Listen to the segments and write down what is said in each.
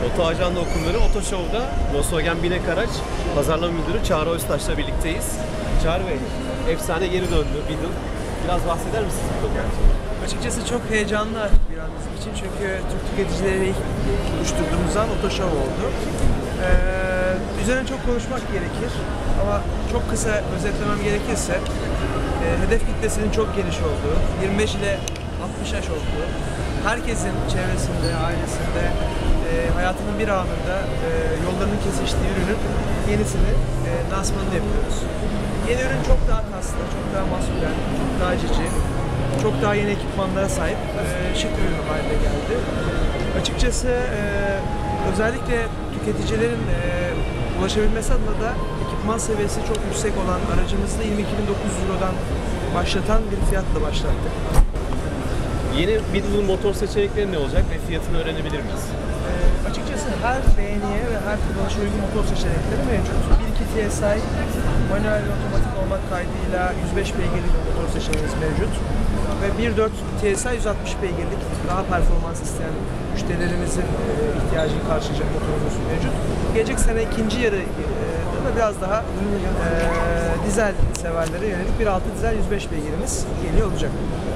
Oto Ajanda Okulları Oto Show'da Volkswagen Binek Araç Pazarlama Müdürü Çağrı Öztaş'la birlikteyiz. Çağrı Bey, efsane geri döndü Beetle. Biraz bahseder misiniz bu konuda? Açıkçası çok heyecanlı artık bir an bizim için çünkü Türk tüketicileri ilk buluşturduğumuz an Oto Show oldu. Üzerine çok konuşmak gerekir ama çok kısa özetlemem gerekirse hedef kitlesinin çok geniş olduğu, 25 ile 60 yaş olduğu, herkesin çevresinde, ailesinde, hayatının bir anında yollarının kesiştiği ürünün yenisini, lansmanını yapıyoruz. Yeni ürün çok daha kaslı, çok daha maskülen, çok daha cici, çok daha yeni ekipmanlara sahip şık bir ürün haline geldi. Açıkçası özellikle tüketicilerin ulaşabilmesi adına da ekipman seviyesi çok yüksek olan aracımızı 22.900 Euro'dan başlatan bir fiyatla başlattık. Yeni Beetle'ın motor seçenekleri ne olacak ve fiyatını öğrenebilir miyiz? Açıkçası her beğeniye ve her kullanışa uygun motor seçenekleri mevcut. 1.2 TSI manuel ve otomatik olmak kaydıyla 105 beygirlik motor seçeneğimiz mevcut. Ve 1.4 TSI 160 beygirlik daha performans isteyen müşterilerimizin ihtiyacını karşılayacak motorumuz mevcut. Gelecek sene ikinci yarı da biraz daha dizel severlere yönelik 1.6 dizel 105 beygirimiz geliyor olacak.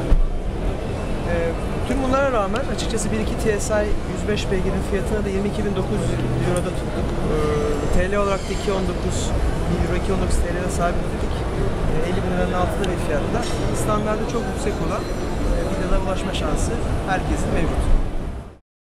Tüm bunlara rağmen açıkçası 1.2 TSI 105 beygirin fiyatına da 22.900 Euro'da tuttuk. TL olarak da 2.19 Euro, 2.19 TL'ye sahip olduk. 50 bin liranın altında bir fiyatla. Standartı çok yüksek olan Beetle'a ulaşma şansı herkesin mevcut.